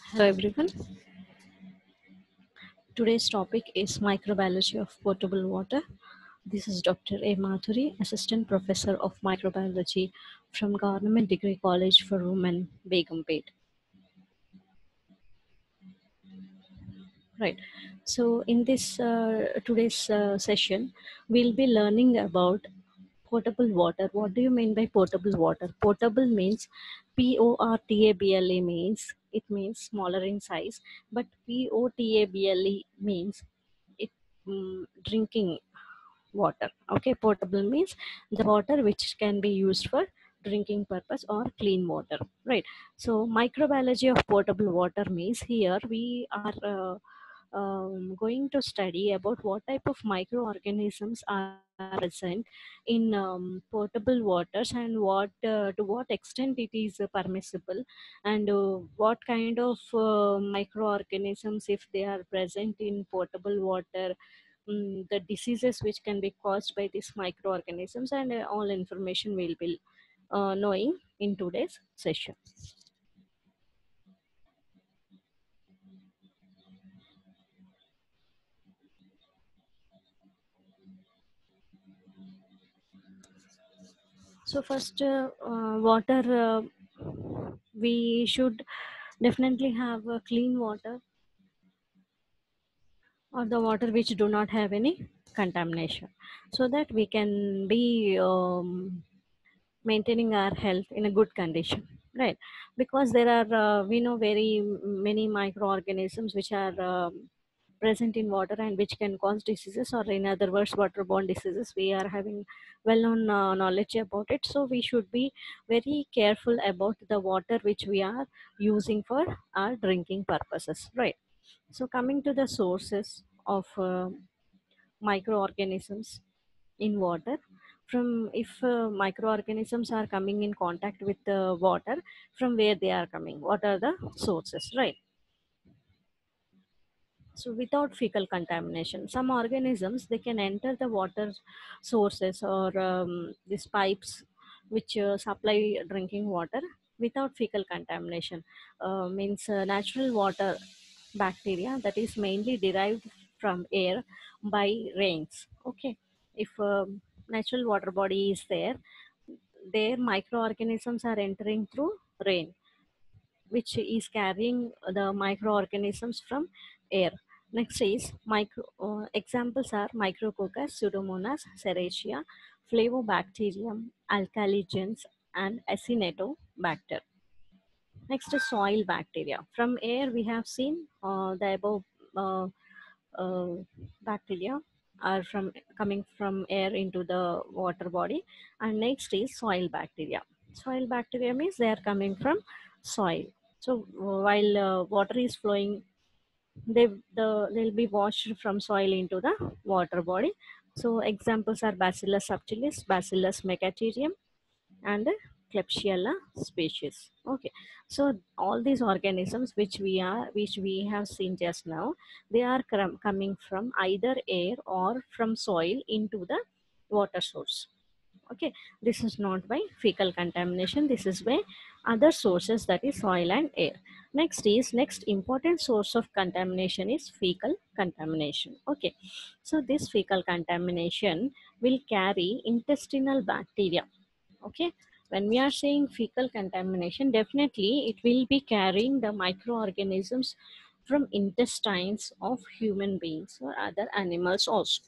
Hello everyone. Today's topic is microbiology of potable water. This is Dr. A. Mathuri, Assistant Professor of Microbiology from Government Degree College for Women, Begumpet. Right. So in this today's session, we'll be learning about potable water. What do you mean by potable water? Potable means PORTABLE means it means smaller in size, but POTABLE means it drinking water. Okay, potable means the water which can be used for drinking purpose or clean water, right? So microbiology of potable water means here we are going to study about what type of microorganisms are present in potable waters and what to what extent it is permissible, and what kind of microorganisms, if they are present in potable water, the diseases which can be caused by these microorganisms, and all information we'll be knowing in today's session. So first, water, we should definitely have clean water or the water which do not have any contamination, so that we can be maintaining our health in a good condition, right? Because there are we know very many microorganisms which are present in water and which can cause diseases, or in other words waterborne diseases. We are having well known knowledge about it, so we should be very careful about the water which we are using for our drinking purposes, right? So coming to the sources of microorganisms in water, from if microorganisms are coming in contact with the water, from where they are coming, what are the sources, right? So without fecal contamination, some organisms they can enter the water sources or these pipes which supply drinking water without fecal contamination. Means natural water bacteria that is mainly derived from air by rains. Okay, if natural water body is there, their microorganisms are entering through rain, which is carrying the microorganisms from air. Next is examples are Micrococcus, Pseudomonas, Serratia, Flavobacterium, Alcaligens, and Acinetobacter. Next is soil bacteria. From air, we have seen the above uh, uh, bacteria are from coming from air into the water body, and next is soil bacteria. Soil bacteria means they are coming from soil. So while water is flowing, they'll be washed from soil into the water body. So examples are Bacillus subtilis, Bacillus megaterium, and Klebsiella species. Okay, so all these organisms which we have seen just now, they are coming from either air or from soil into the water source. Okay, this is not by fecal contamination, this is by other sources, that is soil and air. Next important source of contamination is fecal contamination. Okay, so this fecal contamination will carry intestinal bacteria. Okay, when we are saying fecal contamination, definitely it will be carrying the microorganisms from intestines of human beings or other animals also.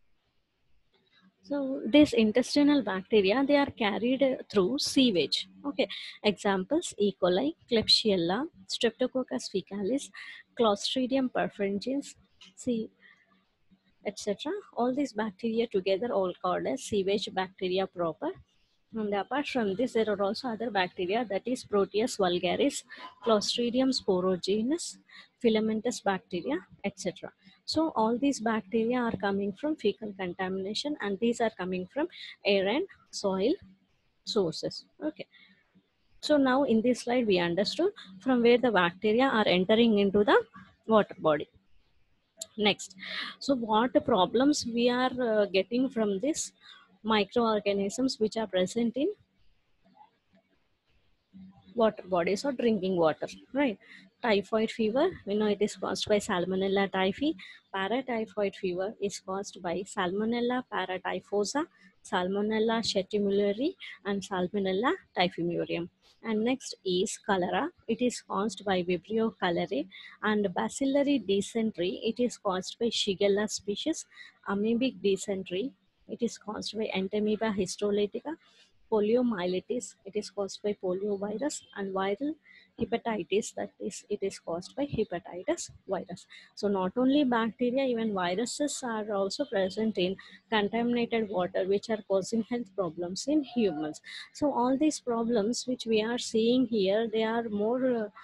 So these intestinal bacteria, they are carried through sewage. Okay, examples E. coli, Klebsiella, Streptococcus fecalis, Clostridium perfringens, C, etc. All these bacteria together all called as sewage bacteria proper. And apart from this, there are also other bacteria, that is Proteus vulgaris, Clostridium sporogenus, filamentous bacteria, etc. So all these bacteria are coming from fecal contamination, and these are coming from air and soil sources. Okay. So now in this slide we understood from where the bacteria are entering into the water body. Next, so what problems we are getting from this microorganisms which are present in water bodies or drinking water, right? Typhoid fever, we know it is caused by Salmonella typhi. Paratyphoid fever is caused by Salmonella paratyphosa, Salmonella shettimulari, and Salmonella typhimurium. And next is cholera. It is caused by Vibrio cholerae, and bacillary dysentery. It is caused by Shigella species. Amoebic dysentery. It is caused by Entamoeba histolytica. Poliomyelitis, it is caused by poliovirus, and viral hepatitis, that is, it is caused by hepatitis virus. So not only bacteria, even viruses are also present in contaminated water, which are causing health problems in humans. So all these problems which we are seeing here, they are more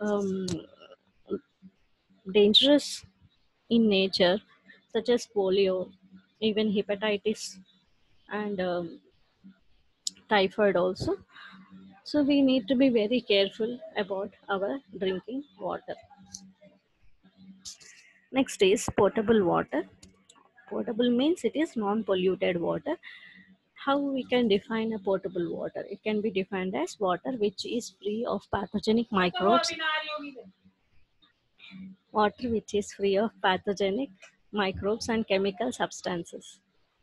dangerous in nature, such as polio, even hepatitis, and typhoid also. So we need to be very careful about our drinking water. Next is potable water. Potable means it is non-polluted water. How we can define a potable water? It can be defined as water which is free of pathogenic microbes. Water which is free of pathogenic microbes and chemical substances.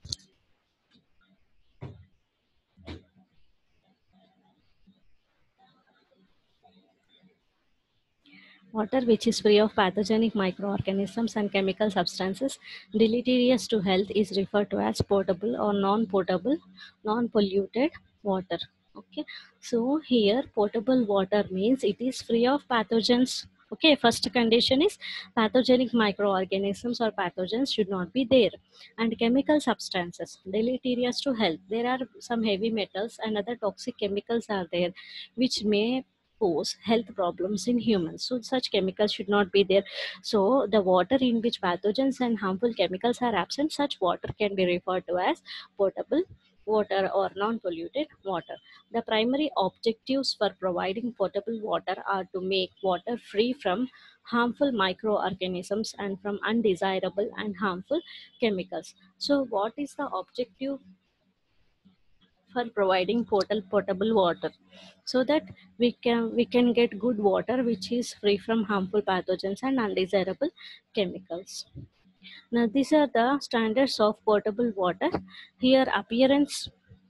Water which is free of pathogenic microorganisms and chemical substances deleterious to health is referred to as potable or non-potable, non-polluted water. Okay, so here potable water means it is free of pathogens. Okay, first condition is pathogenic microorganisms or pathogens should not be there, and chemical substances deleterious to health. There are some heavy metals and other toxic chemicals are there, which may cause health problems in humans. So such chemicals should not be there. So the water in which pathogens and harmful chemicals are absent, such water can be referred to as potable water or non-polluted water. The primary objectives for providing potable water are to make water free from harmful microorganisms and from undesirable and harmful chemicals. So what is the objective for providing potable water? So that we can get good water which is free from harmful pathogens and undesirable chemicals. Now these are the standards of potable water. Here appearance,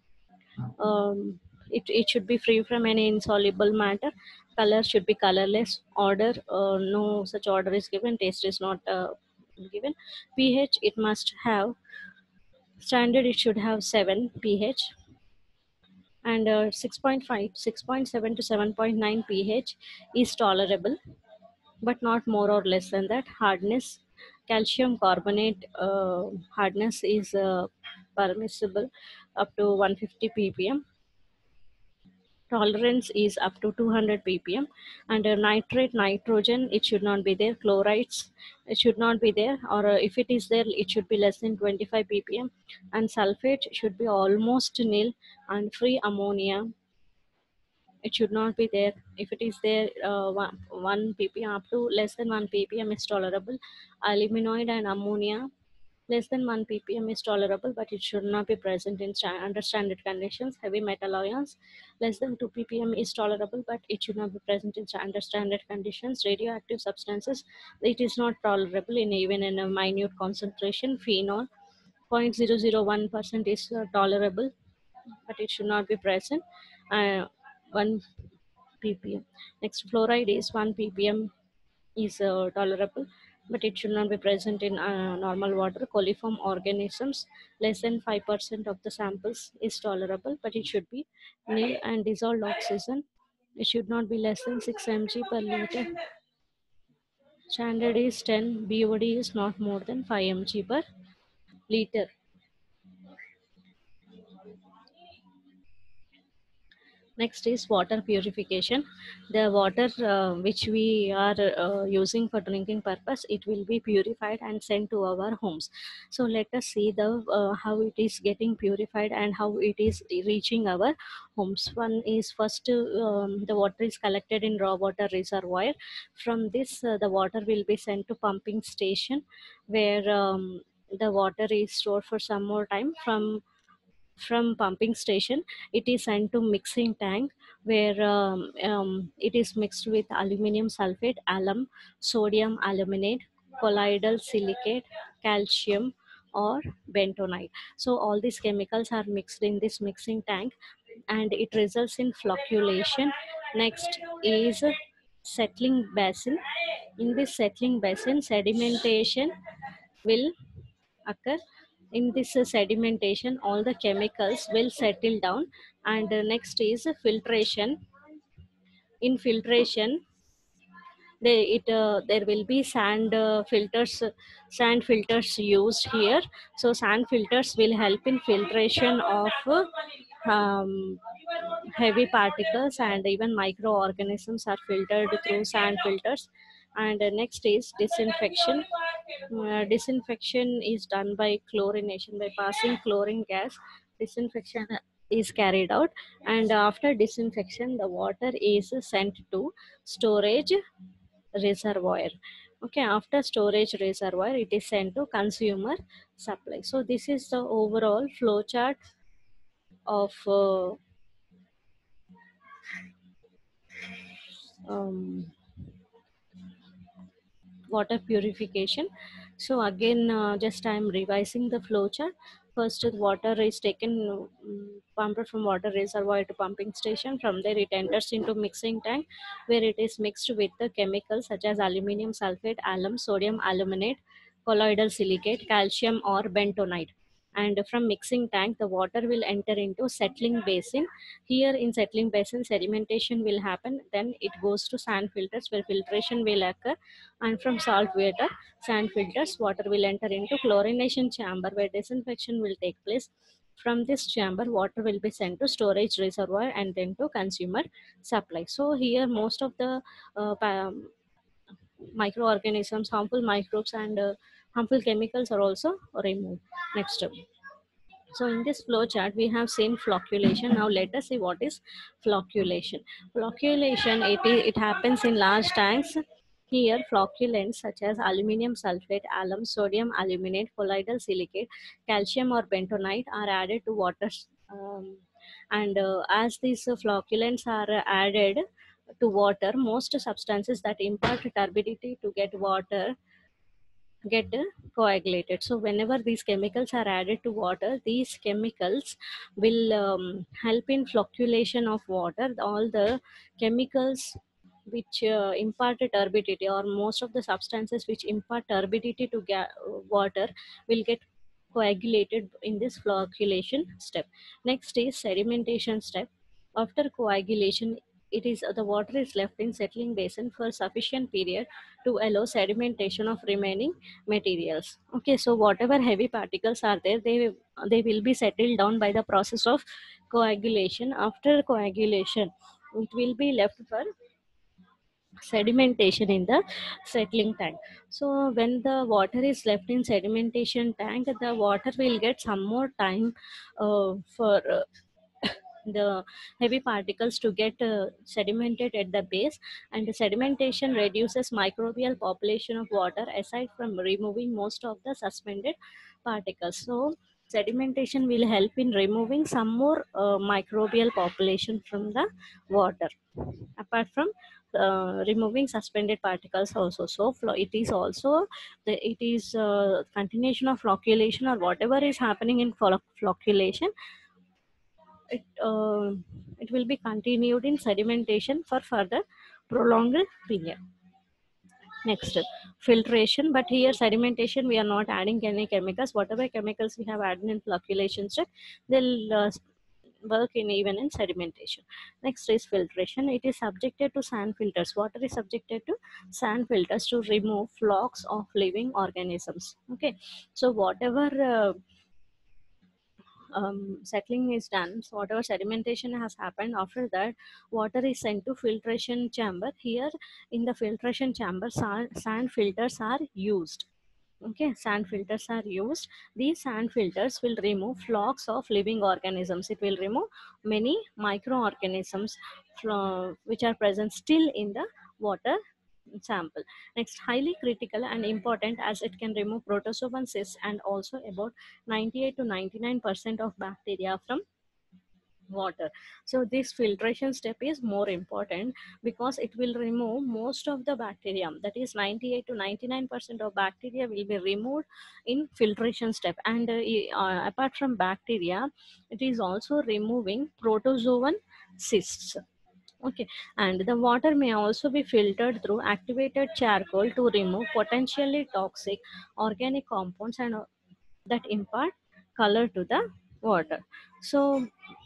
it should be free from any insoluble matter. Color should be colorless. Order, no such order is given. Taste is not given. Ph, it must have standard, it should have 7 pH, and 6.5, 6.7 to 7.9 pH is tolerable, but not more or less than that. Hardness, calcium carbonate hardness is permissible up to 150 ppm. Tolerance is up to 200 ppm. And nitrate, nitrogen, it should not be there. Chlorides, it should not be there, or if it is there, it should be less than 25 ppm. And sulfate should be almost nil. And free ammonia, it should not be there. If it is there, 1 ppm up to less than 1 ppm is tolerable. Aluminoid and ammonia less than 1 ppm is tolerable, but it should not be present in under standard conditions. Heavy metal ions less than 2 ppm is tolerable, but it should not be present in under standard conditions. Radioactive substances, it is not tolerable in even in a minute concentration. Phenol 0.001% is tolerable, but it should not be present. 1 ppm. Next, fluoride is 1 ppm is tolerable, but it should not be present in normal water. Coliform organisms, less than 5% of the samples is tolerable, but it should be nil. And dissolved oxygen, it should not be less than 6 mg per liter. Standard is 10, BOD is not more than 5 mg per liter. Next is water purification. The water which we are using for drinking purpose, it will be purified and sent to our homes. So let us see the how it is getting purified and how it is reaching our homes. One is first, the water is collected in raw water reservoir. From this, the water will be sent to pumping station, where the water is stored for some more time. From from pumping station, it is sent to mixing tank where it is mixed with aluminum sulfate, alum, sodium aluminate, colloidal silicate, calcium, or bentonite. So all these chemicals are mixed in this mixing tank and it results in flocculation. Next is settling basin. In this settling basin, sedimentation will occur. In this sedimentation, all the chemicals will settle down. And next is filtration. In filtration, there will be sand filters used here. So sand filters will help in filtration of um, heavy particles, and even microorganisms are filtered through sand filters. And next is disinfection. Disinfection is done by chlorination, by passing chlorine gas. Disinfection is carried out, and after disinfection the water is sent to storage reservoir. Okay, after storage reservoir it is sent to consumer supply. So this is the overall flow chart of um, water purification. So again, just I am revising the flow chart. First, the water is taken, pumped from water reservoir to pumping station. From there, it enters into mixing tank, where it is mixed with the chemicals such as aluminum sulfate, alum, sodium aluminate, colloidal silicate, calcium, or bentonite. And from mixing tank, the water will enter into settling basin. Here in settling basin, sedimentation will happen. Then it goes to sand filters, where filtration will occur, and from salt water sand filters, water will enter into chlorination chamber where disinfection will take place. From this chamber, water will be sent to storage reservoir and then to consumer supply. So here most of the microorganisms, harmful microbes, and harmful chemicals are also removed. Next step. So in this flow chart, we have seen flocculation. Now let us see what is flocculation. Flocculation, it happens in large tanks. Here, flocculants such as aluminum sulfate, alum, sodium aluminate, colloidal silicate, calcium or bentonite are added to water. Um, and as these flocculants are added to water, most substances that impart turbidity to get coagulated. So whenever these chemicals are added to water, these chemicals will help in flocculation of water. All the chemicals which impart turbidity, or most of the substances which impart turbidity to water, will get coagulated in this flocculation step. Next is sedimentation step. After coagulation, it is the water is left in settling basin for sufficient period to allow sedimentation of remaining materials. Okay, so whatever heavy particles are there, they will be settled down by the process of coagulation. After coagulation, it will be left for sedimentation in the settling tank. So when the water is left in sedimentation tank, the water will get some more time for the heavy particles to get sedimented at the base. And the sedimentation reduces microbial population of water aside from removing most of the suspended particles. So sedimentation will help in removing some more microbial population from the water, apart from removing suspended particles also. So it is also it is continuation of flocculation, or whatever is happening in flocculation, it it will be continued in sedimentation for further prolonged period. Next, filtration. But here sedimentation, we are not adding any chemicals. Whatever chemicals we have added in flocculation step, they'll work in even in sedimentation. Next is filtration. It is subjected to sand filters. Water is subjected to sand filters to remove flocks of living organisms. Okay, so whatever settling is done, so whatever sedimentation has happened, after that water is sent to filtration chamber. Here in the filtration chamber, sand filters are used. Okay, sand filters are used. These sand filters will remove flocks of living organisms. It will remove many microorganisms which are present still in the water sample. Next, highly critical and important as it can remove protozoan cysts and also about 98 to 99% of bacteria from water. So this filtration step is more important because it will remove most of the bacteria, that is 98 to 99% of bacteria will be removed in filtration step. And apart from bacteria, it is also removing protozoan cysts. Okay, and the water may also be filtered through activated charcoal to remove potentially toxic organic compounds and that impart color to the water. So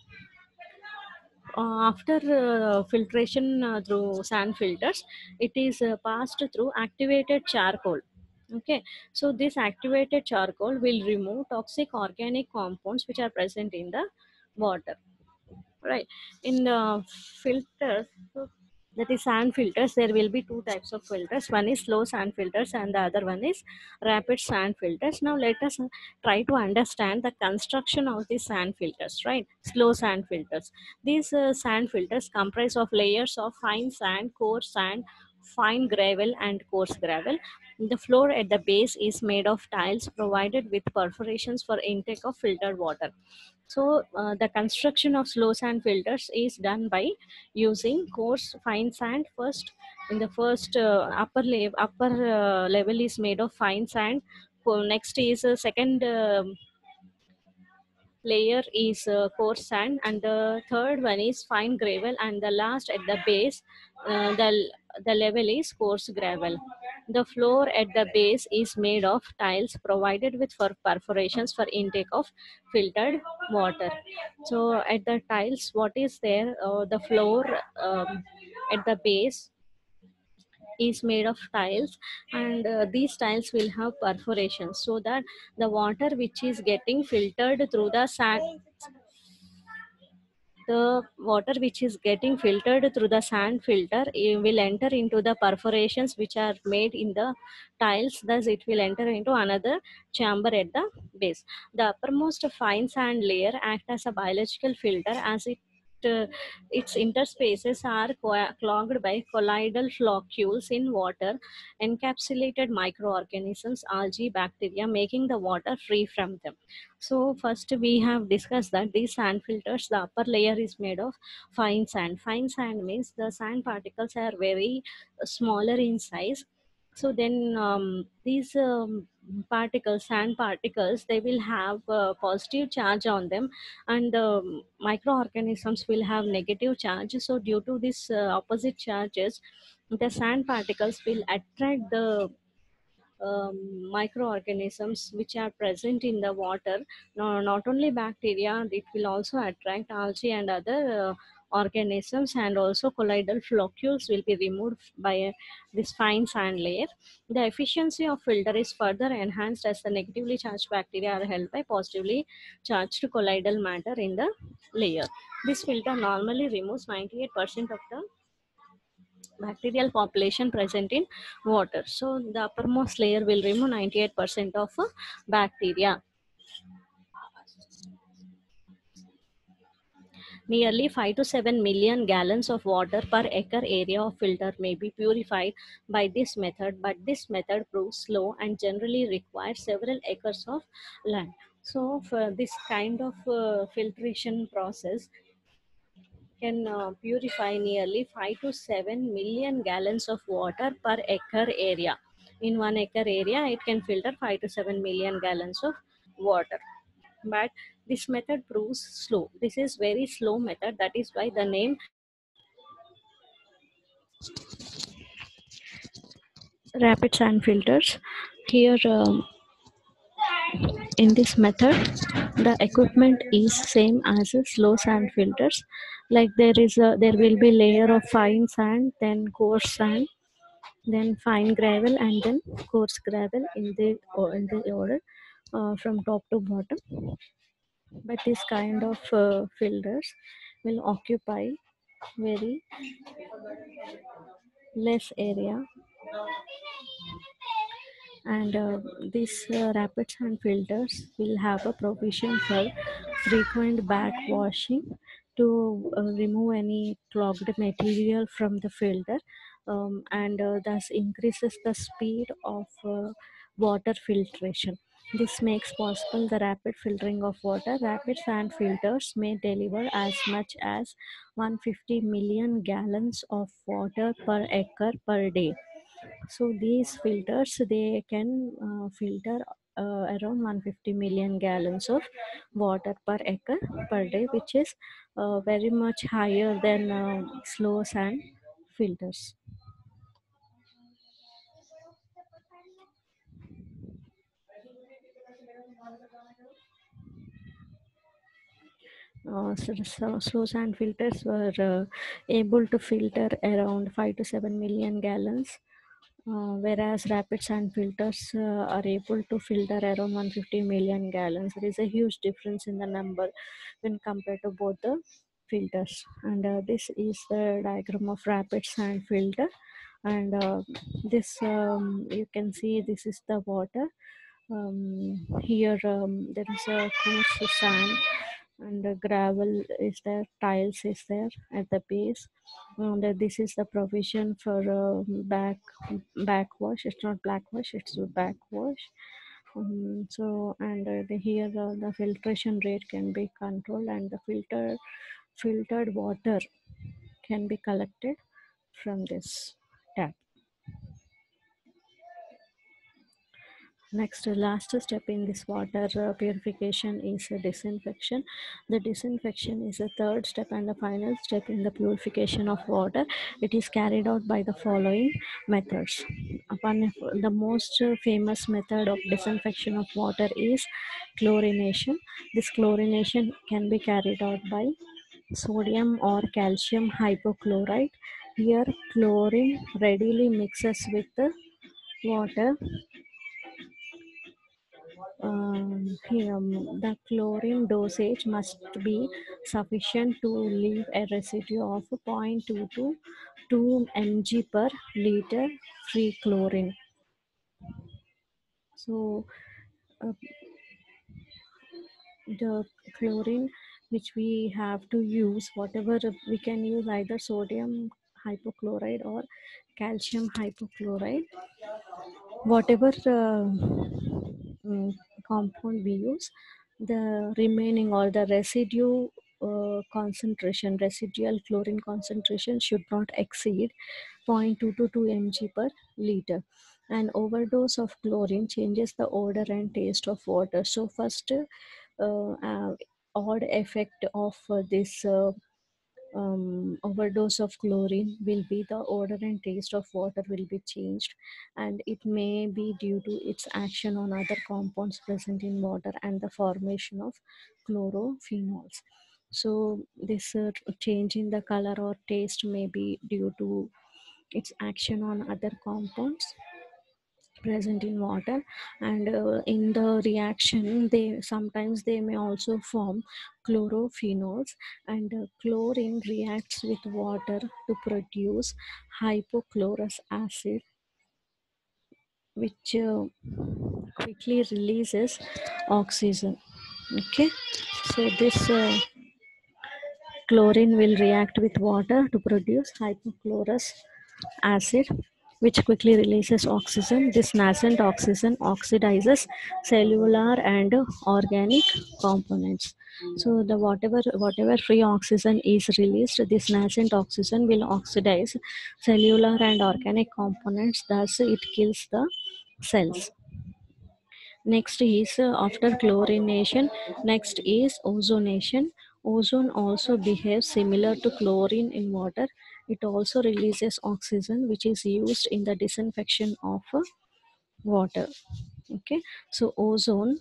after filtration through sand filters, it is passed through activated charcoal. Okay, so this activated charcoal will remove toxic organic compounds which are present in the water, right? In the filters, that is sand filters, there will be two types of filters. One is slow sand filters and the other one is rapid sand filters. Now let us try to understand the construction of the sand filters, right? Slow sand filters, these sand filters comprise of layers of fine sand, coarse sand, fine gravel and coarse gravel. The floor at the base is made of tiles provided with perforations for intake of filtered water. So the construction of slow sand filters is done by using coarse fine sand first. In the first upper level is made of fine sand. Next is second layer is coarse sand, and the third one is fine gravel, and the last at the base, the level is coarse gravel. The floor at the base is made of tiles provided with for perforations for intake of filtered water. So at the tiles, what is there? The floor at the base is made of tiles, and these tiles will have perforations so that the water which is getting filtered through the water which is getting filtered through the sand filter, it will enter into the perforations which are made in the tiles, thus it will enter into another chamber at the base. The uppermost fine sand layer acts as a biological filter as uh, its interspaces are clogged by colloidal floccules in water, encapsulated microorganisms, algae, bacteria, making the water free from them. So first we have discussed that these sand filters, the upper layer is made of fine sand. Fine sand means the sand particles are very smaller in size. So then these particles, sand particles, they will have positive charge on them, and the microorganisms will have negative charge. So due to this opposite charges, the sand particles will attract the microorganisms which are present in the water. No, not only bacteria, it will also attract algae and other organisms, and also colloidal floccules will be removed by this fine sand layer. The efficiency of filter is further enhanced as the negatively charged bacteria are held by positively charged colloidal matter in the layer. This filter normally removes 98% of the bacterial population present in water. So the uppermost layer will remove 98% of bacteria. Nearly 5 to 7 million gallons of water per acre area of filter may be purified by this method, but this method proves slow and generally requires several acres of land. So for this kind of filtration process can purify nearly 5 to 7 million gallons of water per acre area. In 1 acre area, it can filter 5 to 7 million gallons of water. But this method proves slow. This is very slow method. That is why the name rapid sand filters. Here, in this method, the equipment is same as a slow sand filters. Like there will be layer of fine sand, then coarse sand, then fine gravel, and then coarse gravel in the order from top to bottom. But this kind of filters will occupy very less area, and these rapid sand filters will have a provision for frequent back washing to remove any clogged material from the filter. and thus increases the speed of water filtration. This makes possible the rapid filtering of water. Rapid fan filters may deliver as much as 150 million gallons of water per acre per day. So these filters, they can filter around 150 million gallons of water per acre per day, which is very much higher than slow sand filters. Slow sand filters were able to filter around 5 to 7 million gallons, whereas rapid sand filters are able to filter around 150 million gallons. There is a huge difference in the number when compared to both the filters. And this is the diagram of rapid sand filter. And this you can see this is the water. Here there is a coarse sand and the gravel is there, tiles is there at the base. And this is the provision for backwash. It's not black wash, it's a backwash. Here the filtration rate can be controlled, and the filtered water can be collected from this tap. Next, last step in this water purification is disinfection. The disinfection is the third step and the final step in the purification of water. It is carried out by the following methods. The most famous method of disinfection of water is chlorination. This chlorination can be carried out by sodium or calcium hypochlorite. Here, chlorine readily mixes with the water. The chlorine dosage must be sufficient to leave a residue of 0.2 to 2 mg per liter free chlorine. So, uh, the chlorine which we have to use, whatever we can use, either sodium hypochlorite or calcium hypochlorite, whatever mm, compound we use, the remaining or the residue concentration, residual chlorine concentration should not exceed 0.2 to 2 mg per liter. An overdose of chlorine changes the odor and taste of water. So first odd effect of this overdose of chlorine will be the odor and taste of water will be changed, and it may be due to its action on other compounds present in water and the formation of chlorophenols. So this change in the color or taste may be due to its action on other compounds present in water. And in the reaction, they sometimes they may also form chlorophenols, and chlorine reacts with water to produce hypochlorous acid, which quickly releases oxygen. Okay, so this chlorine will react with water to produce hypochlorous acid, which quickly releases oxygen. This nascent oxygen oxidizes cellular and organic components. So the whatever free oxygen is released, this nascent oxygen will oxidize cellular and organic components. Thus, it kills the cells. Next is after chlorination, next is ozonation. Ozone also behaves similar to chlorine in water. It also releases oxygen, which is used in the disinfection of water. Okay, so ozone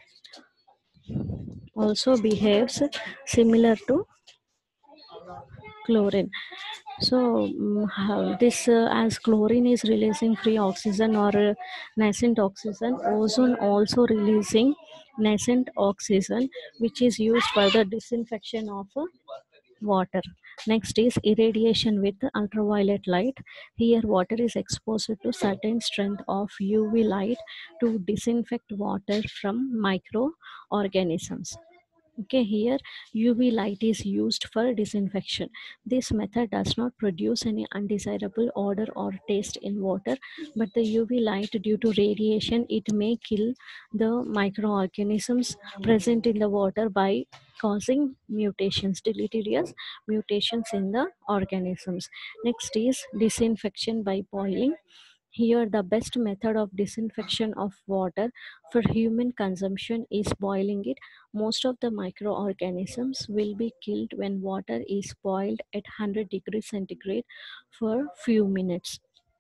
also behaves similar to chlorine. So this as chlorine is releasing free oxygen or nascent oxygen, ozone also releasing nascent oxygen, which is used for the disinfection of water. Next is irradiation with ultraviolet light. Here water is exposed to certain strength of UV light to disinfect water from microorganisms. Okay, here UV light is used for disinfection. This method does not produce any undesirable odor or taste in water, but the UV light, due to radiation, it may kill the microorganisms present in the water by causing mutations, deleterious mutations in the organisms. Next is disinfection by boiling. Here, the best method of disinfection of water for human consumption is boiling it. Most of the microorganisms will be killed when water is boiled at 100 degrees centigrade for few minutes.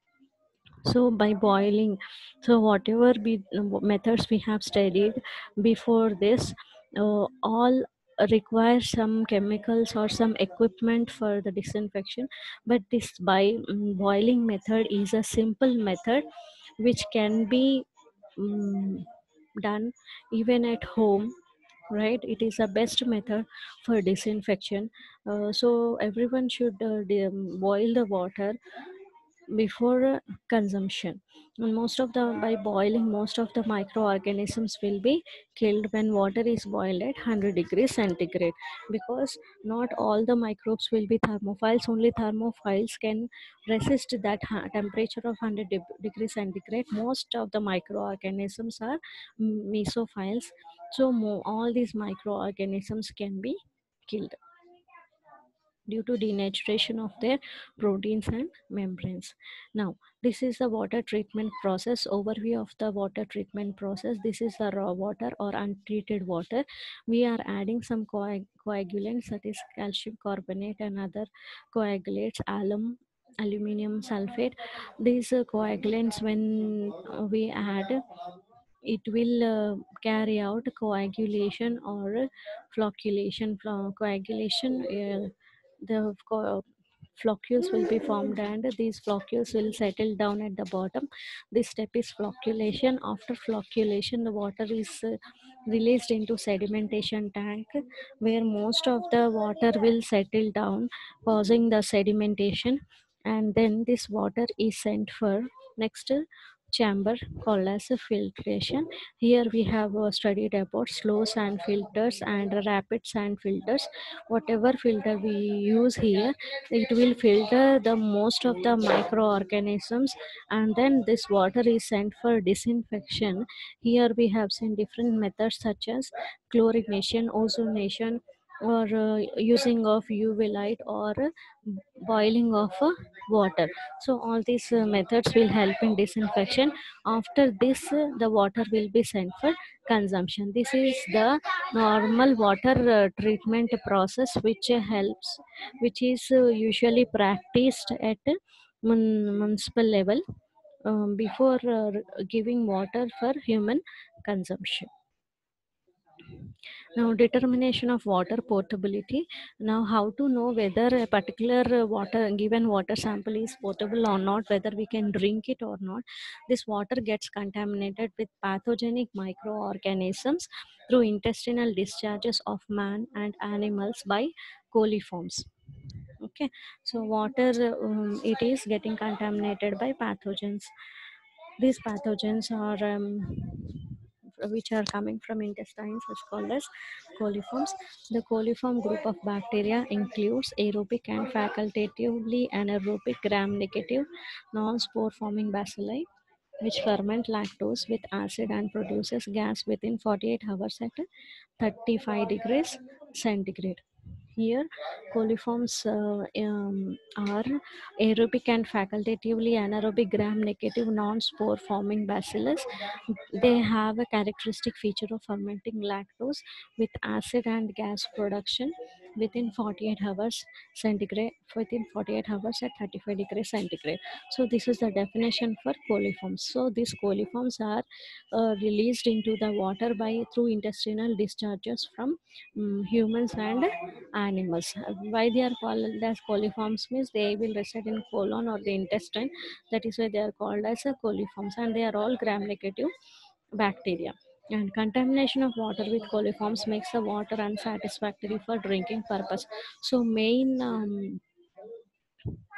So by boiling, so whatever methods we have studied before this, all require some chemicals or some equipment for the disinfection, but this by boiling method is a simple method which can be um, done even at home, right? It is the best method for disinfection. So everyone should boil the water before consumption. And most of the by boiling, most of the microorganisms will be killed when water is boiled at 100 degrees centigrade, because not all the microbes will be thermophiles. Only thermophiles can resist that temperature of 100 degrees centigrade. Most of the microorganisms are mesophiles, so all these microorganisms can be killed due to denaturation of their proteins and membranes. Now, this is the water treatment process. Overview of the water treatment process. This is the raw water or untreated water. We are adding some coagulants, that is calcium carbonate and other coagulates, aluminum sulfate. These coagulants, when we add, it will carry out coagulation or flocculation. Coagulation, the floccules will be formed and these floccules will settle down at the bottom. This step is flocculation. After flocculation, the water is released into sedimentation tank, where most of the water will settle down, causing the sedimentation, and then this water is sent for next chamber called as a filtration. Here we have studied about slow sand filters and rapid sand filters. Whatever filter we use here, it will filter the most of the microorganisms, and then this water is sent for disinfection. Here we have seen different methods such as chlorination, ozonation, or using of UV light, or boiling of water. So all these methods will help in disinfection. After this, the water will be sent for consumption. This is the normal water treatment process, which helps, which is usually practiced at municipal level before giving water for human consumption. Now, determination of water portability. Now, how to know whether a particular given water sample is potable or not, whether we can drink it or not. This water gets contaminated with pathogenic microorganisms through intestinal discharges of man and animals by coliforms. Okay, so water, it is getting contaminated by pathogens. These pathogens are which are coming from intestines, is called as coliforms. The coliform group of bacteria includes aerobic and facultatively anaerobic gram-negative non-spore forming bacilli, which ferment lactose with acid and produces gas within 48 hours at 35 degrees centigrade. Here, coliforms are aerobic and facultatively anaerobic gram-negative non-spore forming bacillus. They have a characteristic feature of fermenting lactose with acid and gas production within 48 hours centigrade, within 48 hours at 35 degrees centigrade. So this is the definition for coliforms. So these coliforms are released into the water by through intestinal discharges from humans and animals. Why they are called as coliforms means they will reside in colon or the intestine. That is why they are called as a coliforms, and they are all gram-negative bacteria. And contamination of water with coliforms makes the water unsatisfactory for drinking purpose. So main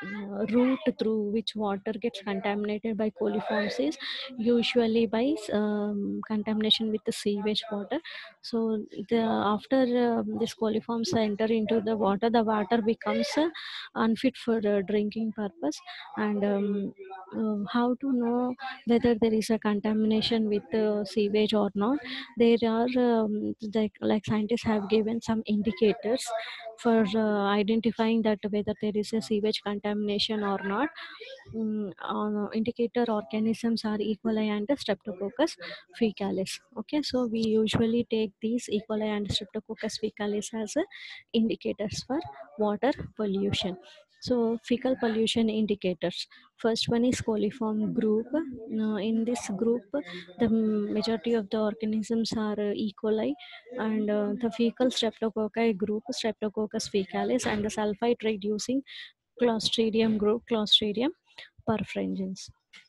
route through which water gets contaminated by coliforms is usually by contamination with the sewage water. So after these coliforms enter into the water becomes unfit for drinking purpose. And how to know whether there is a contamination with sewage or not? There are like scientists have given some indicators for identifying that whether there is a sewage contamination or not. Indicator organisms are E. coli and Streptococcus fecalis. Okay, so we usually take these E. coli and Streptococcus fecalis as indicators for water pollution. So fecal pollution indicators. First one is coliform group. Now, in this group, the majority of the organisms are E. coli, and the fecal streptococci group, Streptococcus fecalis, and the sulfite reducing Clostridium group, Clostridium perfringens.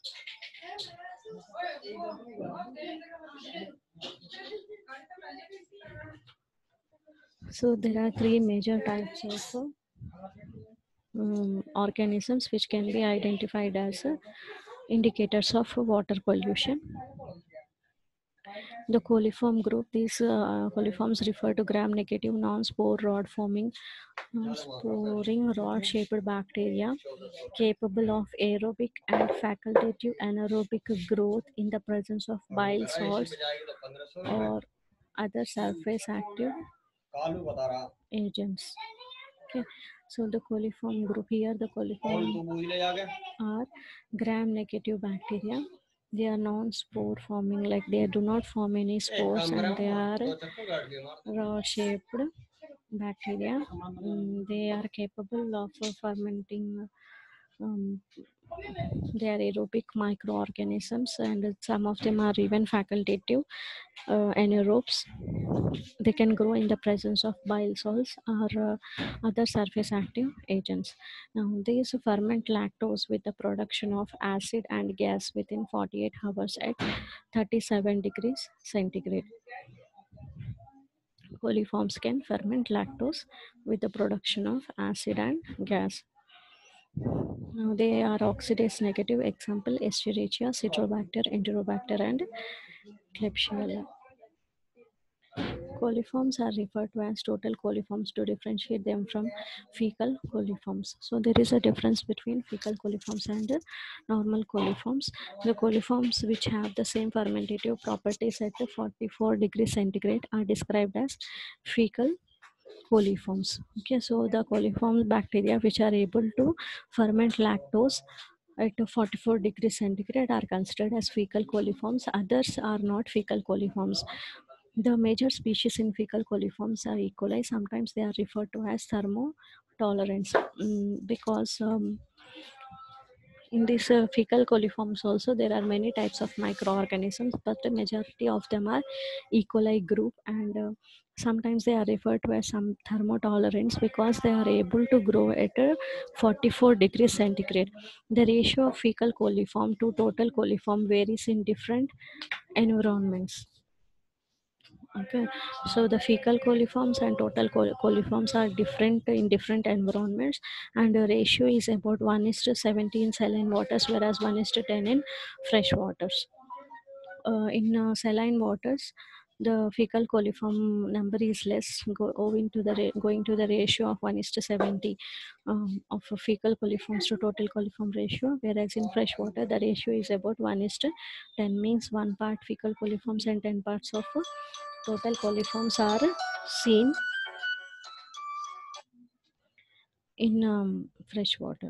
So there are three major types of organisms which can be identified as indicators of water pollution. The coliform group, these coliforms refer to gram-negative non-spore rod-forming, non-sporing rod-shaped bacteria capable of aerobic and facultative anaerobic growth in the presence of bile salts or other surface active agents. Okay, so the coliform group here, the coliform are gram-negative bacteria. They are non-spore forming, like they do not form any spores, and they are raw-shaped bacteria. They are capable of fermenting. Um, they are aerobic microorganisms, and some of them are even facultative anaerobes. They can grow in the presence of bile salts or other surface active agents. Now, these ferment lactose with the production of acid and gas within 48 hours at 37 degrees centigrade. Coliforms can ferment lactose with the production of acid and gas. Now, they are oxidase negative. Example: Escherichia, Citrobacter, Enterobacter, and Klebsiella. Coliforms are referred to as total coliforms to differentiate them from fecal coliforms. So there is a difference between fecal coliforms and normal coliforms. The coliforms which have the same fermentative properties at 44 degrees centigrade are described as fecal coliforms. Okay, so the coliform bacteria which are able to ferment lactose at 44 degrees centigrade are considered as fecal coliforms. Others are not fecal coliforms. The major species in fecal coliforms are E. coli. Sometimes they are referred to as thermotolerants because in these fecal coliforms also there are many types of microorganisms, but the majority of them are E. coli group, and sometimes they are referred to as some thermotolerants because they are able to grow at 44 degrees centigrade. The ratio of fecal coliform to total coliform varies in different environments. Okay, so the fecal coliforms and total coliforms are different in different environments, and the ratio is about 1 is to 17 saline waters, whereas 1 is to 10 in fresh waters. In saline waters, the fecal coliform number is less, going to the ratio of 1 is to 70 of fecal coliforms to total coliform ratio, whereas in fresh water the ratio is about 1 is to 10, means 1 part fecal coliforms and 10 parts of total coliforms are seen in fresh water.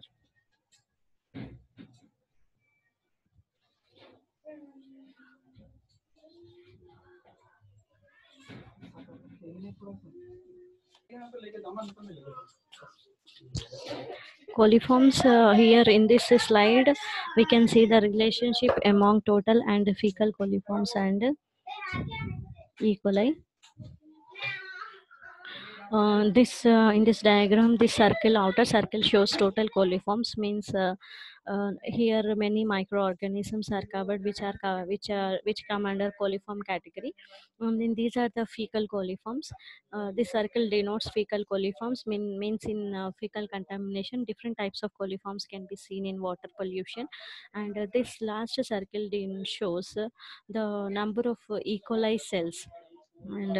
Coliforms, here in this slide we can see the relationship among total and fecal coliforms and E. coli. This in this diagram, this circle, outer circle shows total coliforms. Means here many microorganisms are covered, which come under coliform category. And then these are the fecal coliforms. This circle denotes fecal coliforms. Means in fecal contamination, different types of coliforms can be seen in water pollution. And this last circle shows the number of E. coli cells. And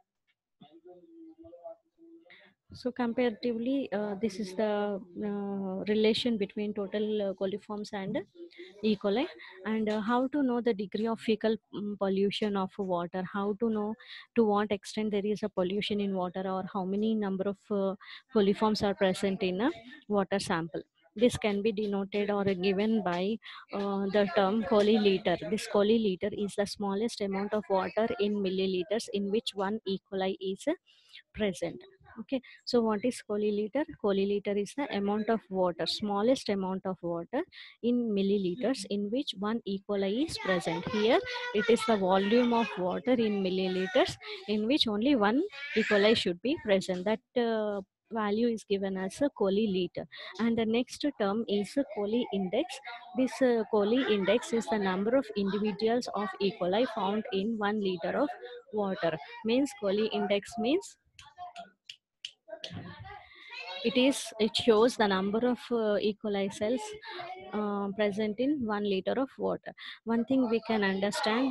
so comparatively, this is the relation between total coliforms and E. coli, and how to know the degree of fecal pollution of water. How to know to what extent there is a pollution in water, or how many number of coliforms are present in a water sample. This can be denoted or given by the term coliliter. This coliliter is the smallest amount of water in milliliters in which one E. coli is present. Okay, so what is coliliter? Coliliter is the amount of water, smallest amount of water in milliliters in which one E. coli is present. Here it is the volume of water in milliliters in which only one E. coli should be present. That value is given as a coliliter. And the next term is a coli index. This coli index is the number of individuals of E. coli found in 1 liter of water. Means coli index means it shows the number of E. coli cells present in 1 liter of water. One thing we can understand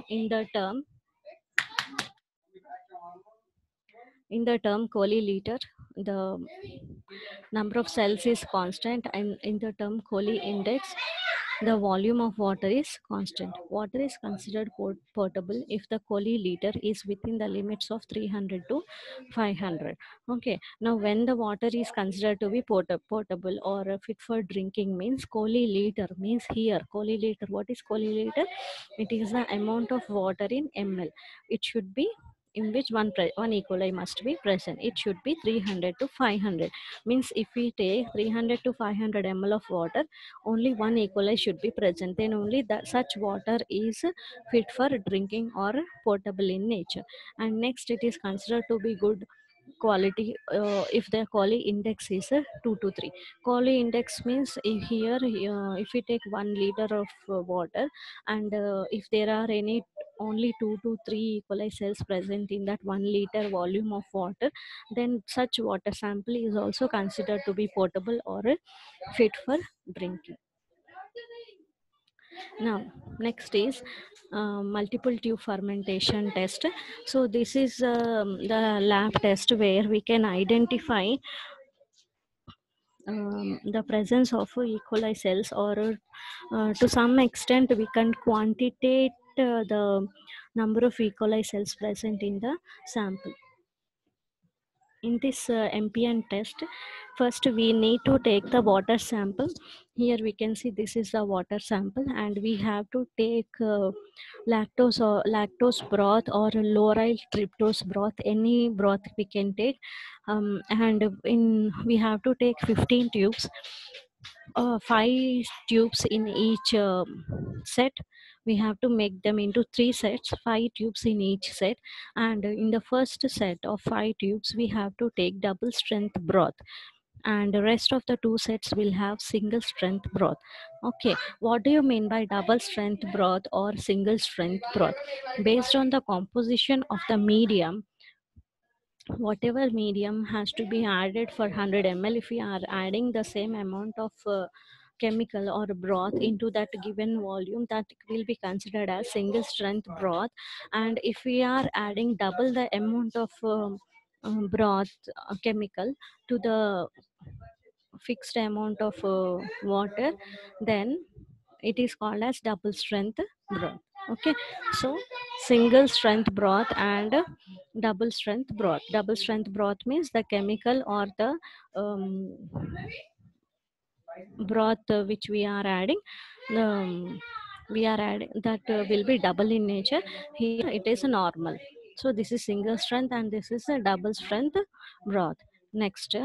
in the term coliliter, the number of cells is constant, and in the term coli index, the volume of water is constant. Water is considered portable if the coliliter is within the limits of 300 to 500. Okay. Now, when the water is considered to be portable or fit for drinking, means coliliter means here coliliter. What is coliliter? It is the amount of water in ml. It should be in which one E. coli must be present. It should be 300 to 500. Means if we take 300 to 500 ml of water, only one E. coli should be present. Then only that such water is fit for drinking or potable in nature. And next, it is considered to be good quality if the quality index is 2 to 3. Quality index means if we take 1 liter of water, and if there are any only 2 to 3 E. coli cells present in that 1 liter volume of water, then such water sample is also considered to be potable or fit for drinking. Now, next is multiple tube fermentation test. So this is the lab test where we can identify the presence of E. coli cells, or to some extent we can quantitate the number of E. coli cells present in the sample. In this MPN test, first we need to take the water sample. Here we can see this is the water sample, and we have to take lactose broth or loryl tryptose broth, any broth we can take. And in we have to take 15 tubes, 5 tubes in each set. We have to make them into 3 sets, 5 tubes in each set. And in the first set of 5 tubes, we have to take double strength broth, and the rest of the 2 sets will have single strength broth. Okay, what do you mean by double strength broth or single strength broth? Based on the composition of the medium, whatever medium has to be added for 100 ml, if we are adding the same amount of chemical or broth into that given volume, that will be considered as single strength broth. And if we are adding double the amount of broth chemical to the fixed amount of water, then it is called as double strength broth. Okay, so single strength broth and double strength broth. Double strength broth means the chemical or the um, broth which we are adding, we are adding that will be double in nature. Here it is normal. So this is single strength and this is a double strength broth. Next,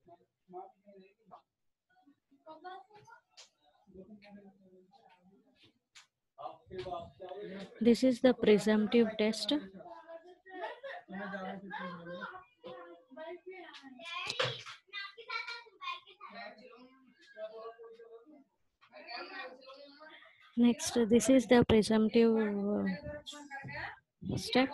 this is the presumptive test. Next, this is the presumptive step.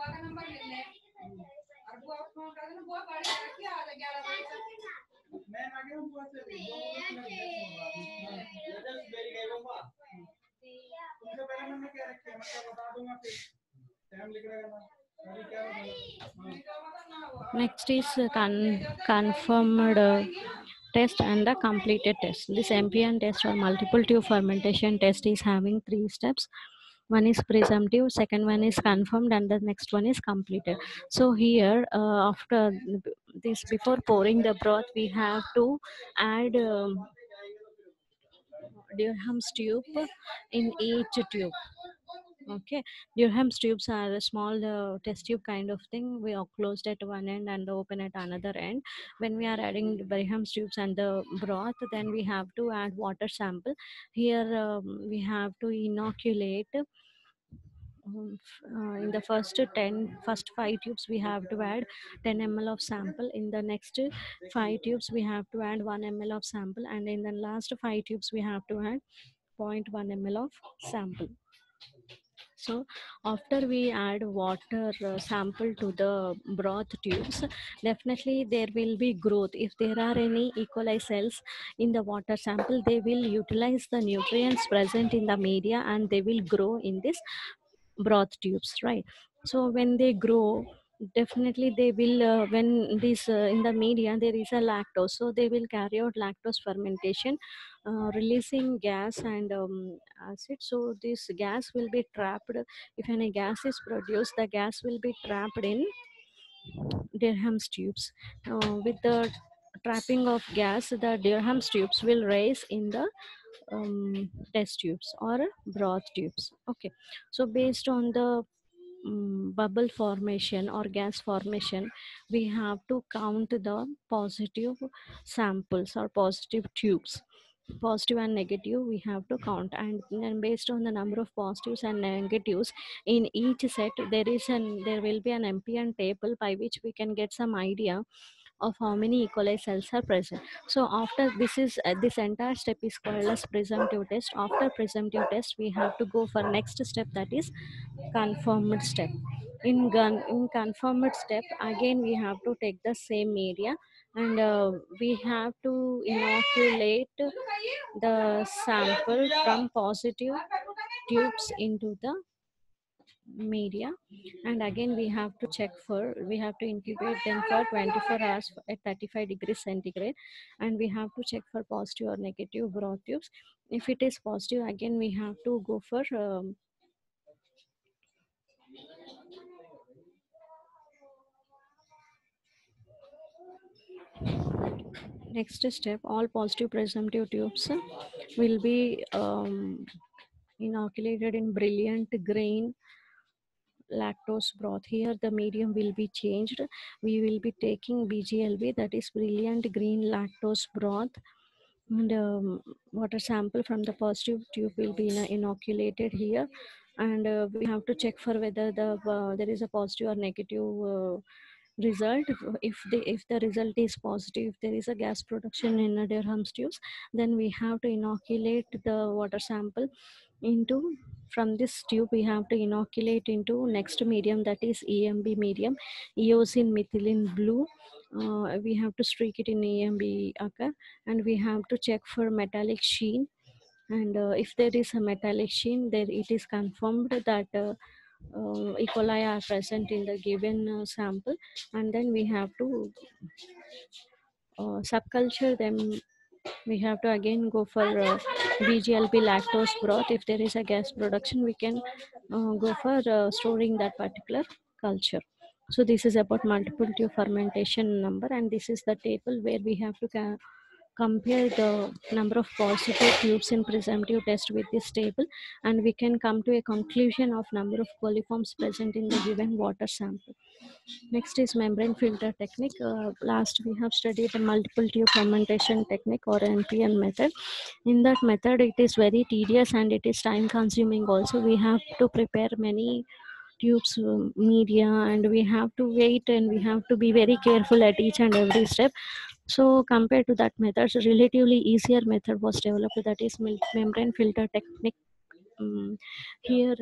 Next is confirmed test and the completed test. This MPN test or multiple tube fermentation test is having 3 steps. One is presumptive, second one is confirmed, and the next one is completed. So here, after this, before pouring the broth, we have to add Durham's tube in each tube. Okay, Durham's tubes are a small test tube kind of thing. We are closed at one end and open at another end. When we are adding the Durham's tubes and the broth, then we have to add water sample. Here we have to inoculate in the first 5 tubes we have to add 10 ml of sample. In the next 5 tubes we have to add 1 ml of sample, and in the last 5 tubes we have to add zero point 0.1 ml of sample. So after we add water sample to the broth tubes, definitely there will be growth. If there are any E. coli cells in the water sample, they will utilize the nutrients present in the media and they will grow in this broth tubes, right? So when they grow, definitely they will when this in the media there is a lactose, so they will carry out lactose fermentation, releasing gas and acid. So this gas will be trapped. If any gas is produced, the gas will be trapped in Durham's tubes. With the trapping of gas, the Durham's tubes will rise in the test tubes or broth tubes. Okay, so based on the bubble formation or gas formation, we have to count the positive samples or positive tubes. Positive and negative we have to count, and then based on the number of positives and negatives in each set, there will be an MPN table by which we can get some idea of how many E. coli cells are present. So after this entire step is called as presumptive test. After presumptive test, we have to go for next step, that is confirmed step. In confirmed step, again we have to take the same media, and we have to inoculate the sample from positive tubes into the media, and again we have to incubate them for 24 hours at 35 degrees centigrade, and we have to check for positive or negative broth tubes. If it is positive, again we have to go for next step. All positive presumptive tubes will be inoculated in brilliant green lactose broth. Here the medium will be changed. We will be taking BGLB, that is brilliant green lactose broth, and water sample from the positive tube will be inoculated here, and we have to check for whether there is a positive or negative result. If the result is positive, if there is a gas production in a Durham's tubes, then we have to inoculate the water sample into from this tube. We have to inoculate into next medium, that is EMB medium, eosin methylene blue. We have to streak it in EMB agar, and we have to check for metallic sheen, and if there is a metallic sheen, there it is confirmed that E. coli are present in the given sample, and then we have to subculture them. We have to again go for BGLP lactose broth. If there is a gas production, we can go for storing that particular culture. So this is about multiple tube fermentation number, and this is the table where we have to compare the number of positive tubes in presumptive test with this table, and we can come to a conclusion of number of coliforms present in the given water sample. Next is membrane filter technique. Last we have studied the multiple tube fermentation technique or MPN method. In that method, it is very tedious and it is time consuming also. We have to prepare many tubes, media, and we have to wait and we have to be very careful at each and every step. So compared to that method, so relatively easier method was developed, that is membrane filter technique. Here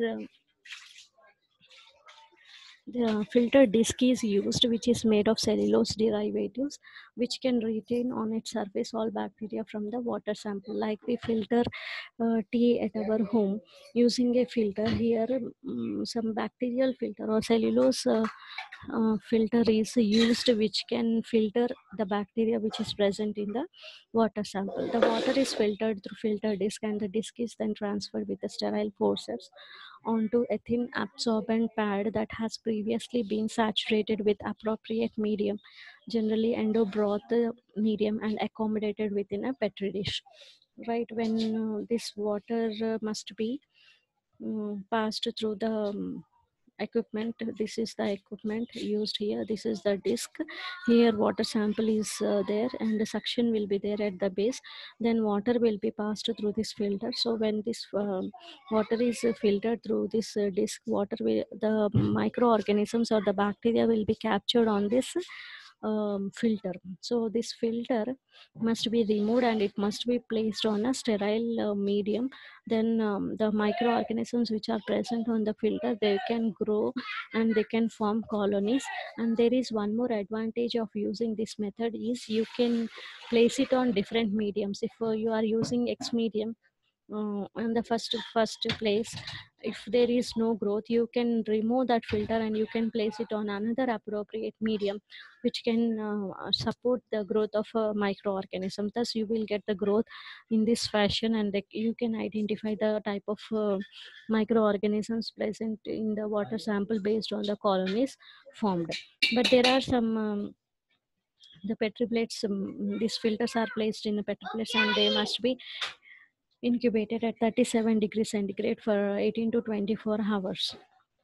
the filter disc is used, which is made of cellulose derivatives, which can retain on its surface all bacteria from the water sample. Like we filter tea at our home using a filter. Here, some bacterial filter or cellulose filter is used, which can filter the bacteria which is present in the water sample. The water is filtered through filter disc, and the disc is then transferred with a sterile forceps onto a thin absorbent pad that has previously been saturated with appropriate medium, generally endo broth medium, and accommodated within a petri dish. Right, when this water must be passed through the equipment. This is the equipment used here. This is the disc. Here water sample is there, and the suction will be there at the base. Then water will be passed through this filter. So when this water is filtered through this disc, water will, the microorganisms or the bacteria will be captured on this filter. So this filter must be removed and it must be placed on a sterile medium. Then the microorganisms which are present on the filter, they can grow and they can form colonies. And there is one more advantage of using this method is you can place it on different mediums. If you are using X medium in the first place, if there is no growth, you can remove that filter and you can place it on another appropriate medium which can support the growth of a microorganism. Thus you will get the growth in this fashion, and like, you can identify the type of microorganisms present in the water sample based on the colonies formed. But there are some the petri plates, these filters are placed in the petri plates and they must be incubated at 37 degrees centigrade for 18 to 24 hours.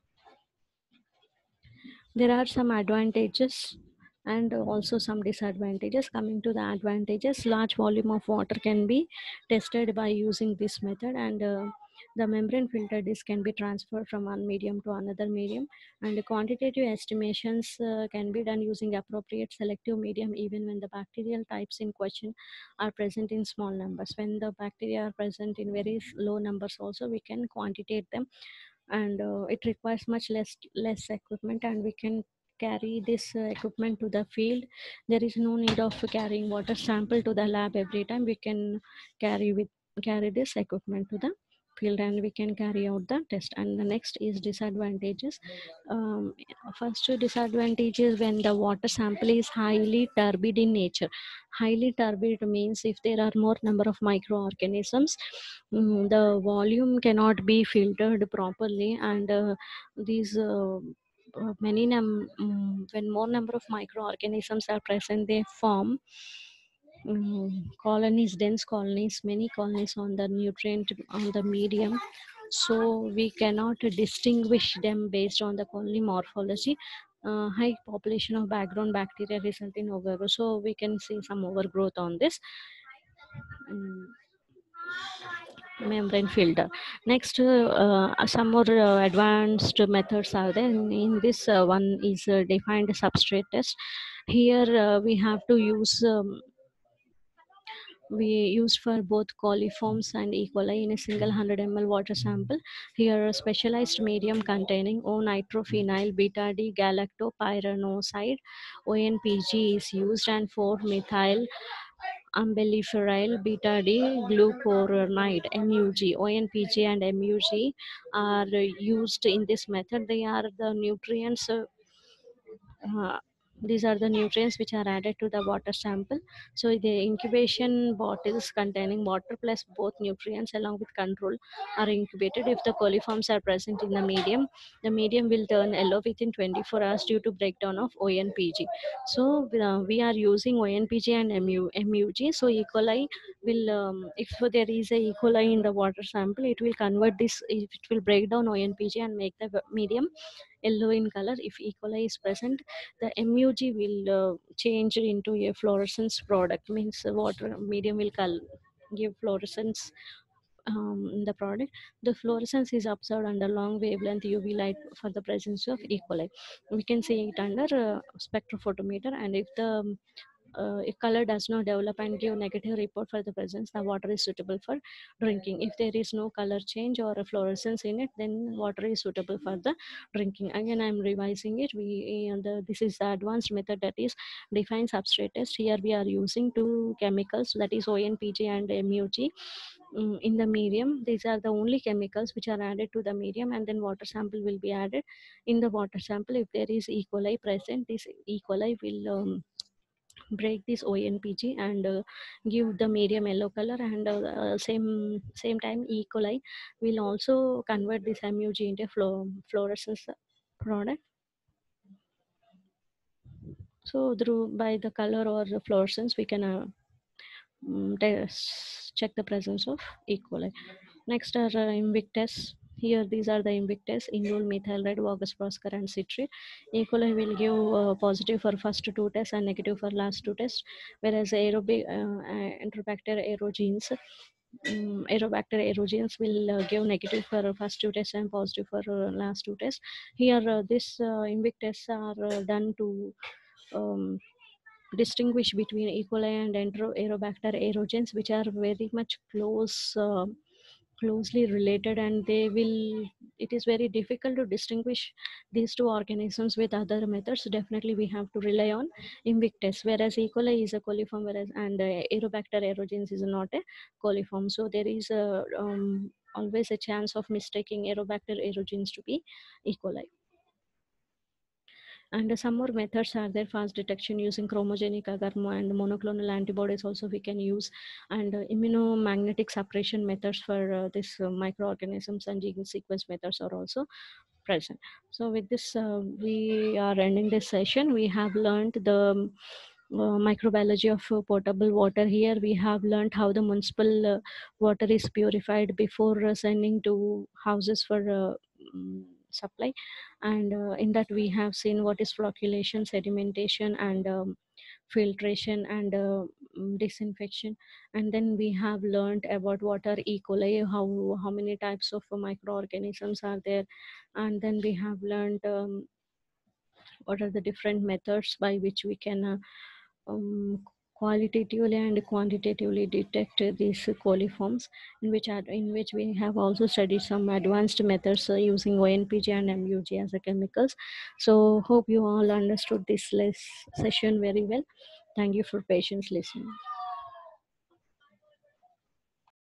There are some advantages and also some disadvantages. Coming to the advantages, large volume of water can be tested by using this method, and the membrane filter disk can be transferred from one medium to another medium, and the quantitative estimations can be done using appropriate selective medium even when the bacterial types in question are present in small numbers. When the bacteria are present in very low numbers also, we can quantitate them, and it requires much less equipment, and we can carry this equipment to the field. There is no need of carrying water sample to the lab every time. We can carry with carry this equipment to the field and we can carry out the test. And the next is disadvantages. um, First disadvantage is when the water sample is highly turbid in nature. Highly turbid means if there are more number of microorganisms, the volume cannot be filtered properly, and these when more number of microorganisms are present, they form colonies, dense colonies, many colonies on the nutrient on the medium. So we cannot distinguish them based on the colony morphology. High population of background bacteria result in overgrowth, so we can see some overgrowth on this membrane filter. Next, some more advanced methods are there. In this one is defined substrate test. Here we have to use we used for both coliforms and E. coli in a single 100 ml water sample. Here, a specialized medium containing O-nitrophenyl beta-D galactopyranoside (ONPG) is used, and 4-methyl umbelliferyl beta-D glucuronide (MUG). ONPG and MUG are used in this method. They are the nutrients. Uh, these are the nutrients which are added to the water sample. So the incubation bottles containing water plus both nutrients along with control are incubated. If the coliforms are present in the medium will turn yellow within 24 hours due to breakdown of ONPG. So we are using ONPG and MUG. So E. coli will, if there is a E. coli in the water sample, it will convert this, it will break down ONPG and make the medium yellow in color. If E. coli is present, the MUG will change into a fluorescence product, means water medium will give fluorescence in the product. The fluorescence is observed under long wavelength UV light for the presence of E. coli. We can see it under spectrophotometer, and if color does not develop and give negative report for the presence, the water is suitable for drinking. If there is no color change or a fluorescence in it, then water is suitable for the drinking. Again, I'm revising it. This is the advanced method, that is defined substrate test. Here we are using two chemicals, that is ONPG and MUG. In the medium, these are the only chemicals which are added to the medium, and then water sample will be added. In the water sample, if there is E. coli present, this E. coli will break this ONPG and give the medium yellow color, and same time E. coli will also convert this MUG into fluorescence product. So through by the color or the fluorescence, we can check the presence of E. coli. Next are Invictus. Here, these are the Invictus: indole, methyl red, Vogus proscar, and citrate. E. coli will give positive for first two tests and negative for last two tests, whereas Enterobacter aerogenes, Aerobacter aerogenes will give negative for first two tests and positive for last two tests. Here, this Invictus are done to um, distinguish between E. coli and Aerobacter aerogenes, which are very much closely related, and it is very difficult to distinguish these two organisms with other methods. Definitely we have to rely on Invictus, whereas E. coli is a coliform, whereas and Aerobacter aerogenes is not a coliform. So there is always a chance of mistaking Aerobacter aerogenes to be E. coli. And some more methods are there: fast detection using chromogenic agar and monoclonal antibodies also we can use, and immunomagnetic suppression methods for this microorganisms, and gene sequence methods are also present. So with this, we are ending this session. We have learned the microbiology of potable water. Here we have learned how the municipal water is purified before sending to houses for supply, and in that we have seen what is flocculation, sedimentation, and filtration, and disinfection. And then we have learned about what are E. coli, how many types of microorganisms are there, and then we have learned what are the different methods by which we can qualitatively and quantitatively detect these coliforms, in which we have also studied some advanced methods using ONPG and MUG as a chemicals. So hope you all understood this session very well. Thank you for patience listening.